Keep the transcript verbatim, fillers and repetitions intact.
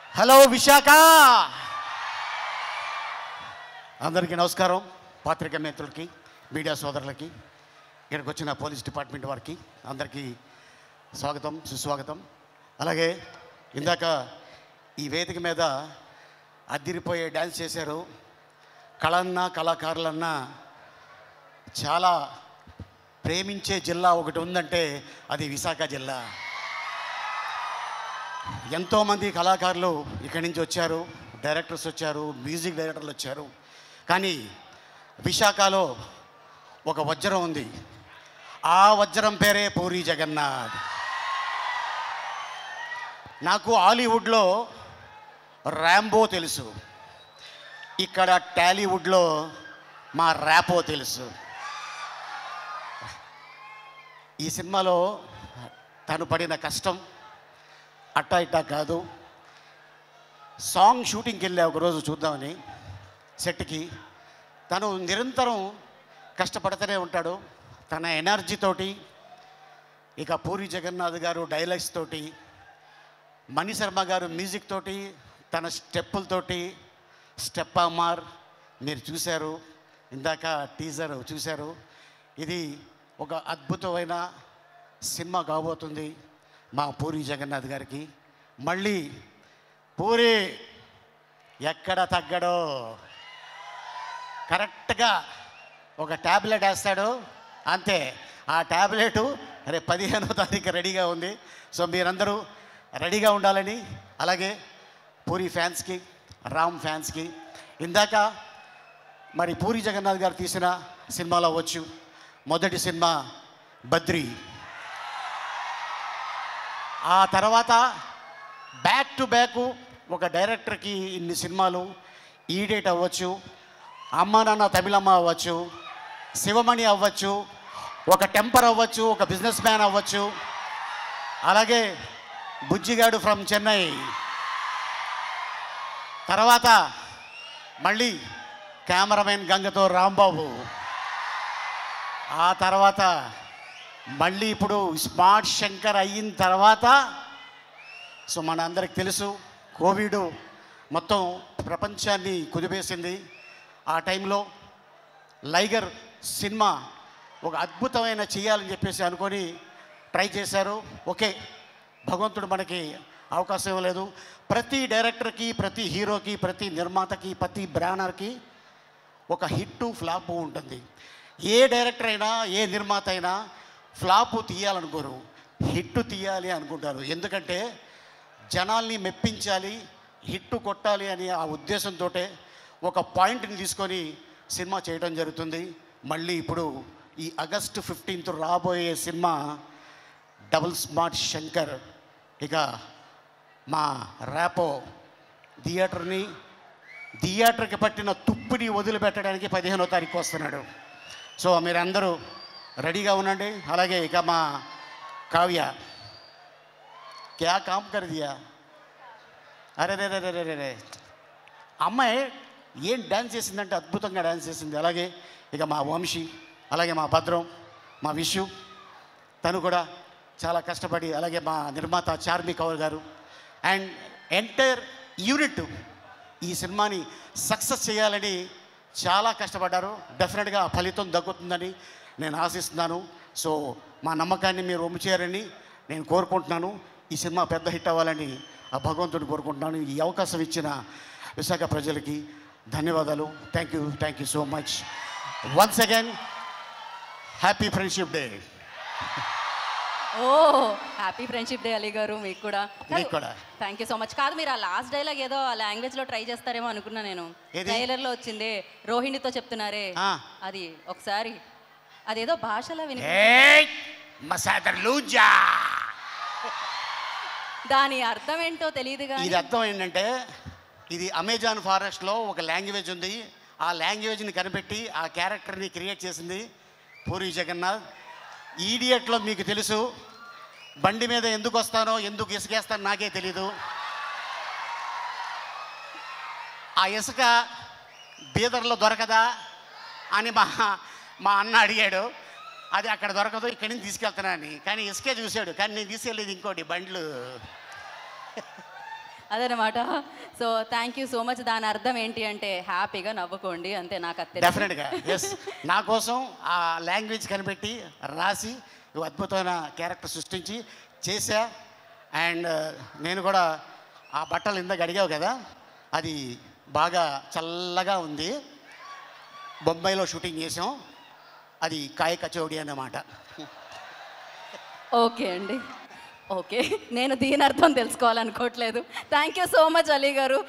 Hello Visakha, అందరికీ నమస్కారం. పాత్రికా మిత్రులకి, మీడియా సోదరులకి, ఇక్కడికి వచ్చిన పోలీస్ డిపార్ట్మెంట్ వారికి అందరికీ స్వాగతం, సుస్వాగతం. అలాగే ఇందాక ఈ వేదిక మీద అద్దిరిపోయే డ్యాన్స్ చేశారు. కళన్నా కళాకారులన్నా చాలా ప్రేమించే జిల్లా ఒకటి ఉందంటే అది విశాఖ జిల్లా. ఎంతోమంది కళాకారులు ఇక్కడి నుంచి వచ్చారు, డైరెక్టర్స్ వచ్చారు, మ్యూజిక్ డైరెక్టర్లు వచ్చారు. కానీ విశాఖలో ఒక వజ్రం ఉంది. ఆ వజ్రం పేరే పూరి జగన్నాథ్. నాకు హాలీవుడ్లో ర్యాంబో తెలుసు, ఇక్కడ టాలీవుడ్లో మా ర్యాపో తెలుసు. ఈ సినిమాలో తను పడిన కష్టం అట్టా ఇట్టా కాదు. సాంగ్ షూటింగ్కి వెళ్ళా ఒకరోజు చూద్దామని సెట్కి. తను నిరంతరం కష్టపడుతూనే ఉంటాడు. తన ఎనర్జీతోటి, ఇక పూరి జగన్నాథ్ గారు డైలాగ్స్ తోటి, మణిశర్మ గారు మ్యూజిక్ తోటి, తన స్టెప్పులతోటి, స్టెప్ అమార్ మీరు చూశారు, ఇందాక టీజర్ చూశారు. ఇది ఒక అద్భుతమైన సినిమా కాబోతుంది మా పూరి జగన్నాథ్ గారికి. మళ్ళీ పూరి ఎక్కడ తగ్గడో, కరెక్ట్గా ఒక ట్యాబ్లెట్ వేస్తాడు అంతే. ఆ ట్యాబ్లెటు రేపు పదిహేనో తారీఖు రెడీగా ఉంది. సో మీరందరూ రెడీగా ఉండాలని, అలాగే పూరి ఫ్యాన్స్కి, రామ్ ఫ్యాన్స్కి. ఇందాక మరి పూరి జగన్నాథ్ గారు తీసిన సినిమాలో వచ్చు మొదటి సినిమా బద్రి. ఆ తర్వాత బ్యాక్ టు బ్యాక్ ఒక డైరెక్టర్కి ఇన్ని సినిమాలు, ఈడేట్ అవ్వచ్చు, అమ్మ నాన్న తమిళమ్మ అవ్వచ్చు, శివమణి అవ్వచ్చు, ఒక టెంపర్ అవ్వచ్చు, ఒక బిజినెస్ మ్యాన్ అవ్వచ్చు, అలాగే బుజ్జిగాడు ఫ్రమ్ చెన్నై. తర్వాత మళ్ళీ కెమెరామెన్ గంగతో రాంబాబు. ఆ తర్వాత మళ్ళీ ఇప్పుడు స్మార్ట్ శంకర్ అయిన తర్వాత, సో మన అందరికి తెలుసు కోవిడ్ మొత్తం ప్రపంచాన్ని కుదిపేసింది. ఆ టైంలో లైగర్ సినిమా ఒక అద్భుతమైన చేయాలని చెప్పేసి అనుకొని ట్రై చేశారు. ఓకే, భగవంతుడు మనకి అవకాశం ఇవ్వలేదు. ప్రతి డైరెక్టర్కి, ప్రతి హీరోకి, ప్రతి నిర్మాతకి, ప్రతి బ్రానర్కి ఒక హిట్టు ఫ్లాపు ఉంటుంది. ఏ డైరెక్టర్ అయినా, ఏ నిర్మాత అయినా ఫ్లాపు తీయాలనుకోరు, హిట్టు తీయాలి అనుకుంటారు. ఎందుకంటే జనాల్ని మెప్పించాలి, హిట్టు కొట్టాలి అని ఆ ఉద్దేశంతో ఒక పాయింట్ని తీసుకొని సినిమా చేయడం జరుగుతుంది. మళ్ళీ ఇప్పుడు ఈ ఆగస్టు ఫిఫ్టీన్త్ రాబోయే సినిమా డబుల్ స్మార్ట్ శంకర్. ఇక మా ర్యాపో థియేటర్ని, థియేటర్కి పట్టిన తుప్పిని వదిలిపెట్టడానికి పదిహేనో తారీఖు వస్తున్నాడు. సో మీరందరూ రెడీగా ఉండండి. అలాగే ఇక మా కావ్య క్యా కామ్ కర్ దియా, అరే రే రే రే రే రే అమ్మాయి ఏం డ్యాన్స్ చేసిందంటే అద్భుతంగా డ్యాన్స్ చేసింది. అలాగే ఇక మా వంశీ, అలాగే మా భద్రం, మా విషు, తను కూడా చాలా కష్టపడి, అలాగే మా నిర్మాత చార్మి కౌర్ గారు అండ్ ఎంటైర్ యూనిట్ ఈ సినిమాని సక్సెస్ చేయాలని చాలా కష్టపడ్డారు. డెఫినెట్గా ఫలితం దక్కుతుందని నేను ఆశిస్తున్నాను. సో మా నమ్మకాన్ని మీరు ఒమ్ము చేయాలని నేను కోరుకుంటున్నాను. ఈ సినిమా పెద్ద హిట్ అవ్వాలని ఆ భగవంతుడిని కోరుకుంటున్నాను. ఈ అవకాశం ఇచ్చిన విశాఖ ప్రజలకి ధన్యవాదాలు. Thank you, thank you so much. Once again happy friendship day. Oh happy friendship day Ali garu. మీకు కూడా మీకు కూడా థ్యాంక్ యూ సో మచ్. కాదు, మీరు ఆ లాస్ట్ డైలాగ్ ఏదో ఆ లాంగ్వేజ్ లో ట్రై చేస్తారేమో అనుకున్నా నేను. ట్రైలర్ లో వచ్చింది రోహిణితో చెప్తున్నారే, అది ఒకసారి అదేదో భాషలో విని దాని అర్థం ఏంటో తెలియదు. ఇది అర్థం ఏంటంటే, ఇది అమెజాన్ ఫారెస్ట్లో ఒక లాంగ్వేజ్ ఉంది. ఆ లాంగ్వేజ్ని కనిపెట్టి ఆ క్యారెక్టర్ని క్రియేట్ చేసింది పూరి జగన్నాథ్. ఈడియట్లో మీకు తెలుసు, బండి మీద ఎందుకు వస్తానో, ఎందుకు ఇసుకేస్తానో నాకే తెలీదు. ఆ ఇసుక బీదర్లో దొరకదా అని మా మా అన్న అడిగాడు. అది అక్కడ దొరకదు, ఇక్కడి నుంచి తీసుకెళ్తున్నాను. కానీ ఇసుకే చూశాడు, కానీ నేను తీసుకెళ్ళేది ఇంకోటి బండ్లు. అదనమాట. So thank you so much. దాని అర్థం ఏంటి అంటే హ్యాపీగా నవ్వుకోండి అంతే. నాకు అది తెలుసు. డెఫినెట్గా ఎస్. నా కోసం ఆ లాంగ్వేజ్ కనిపెట్టి రాసి ఓ అద్భుతమైన క్యారెక్టర్ సృష్టించి చేశా. అండ్ నేను కూడా ఆ బట్టలు ఇందాక అడిగావు కదా, అది బాగా చల్లగా ఉంది. బొంబాయిలో షూటింగ్ చేసాం. అది కాయ కచోడి అన్నమాట. ఓకే అండి, ఓకే. నేను దీని అర్థం తెలుసుకోవాలనుకోవట్లేదు. Thank you so much Ali గారు.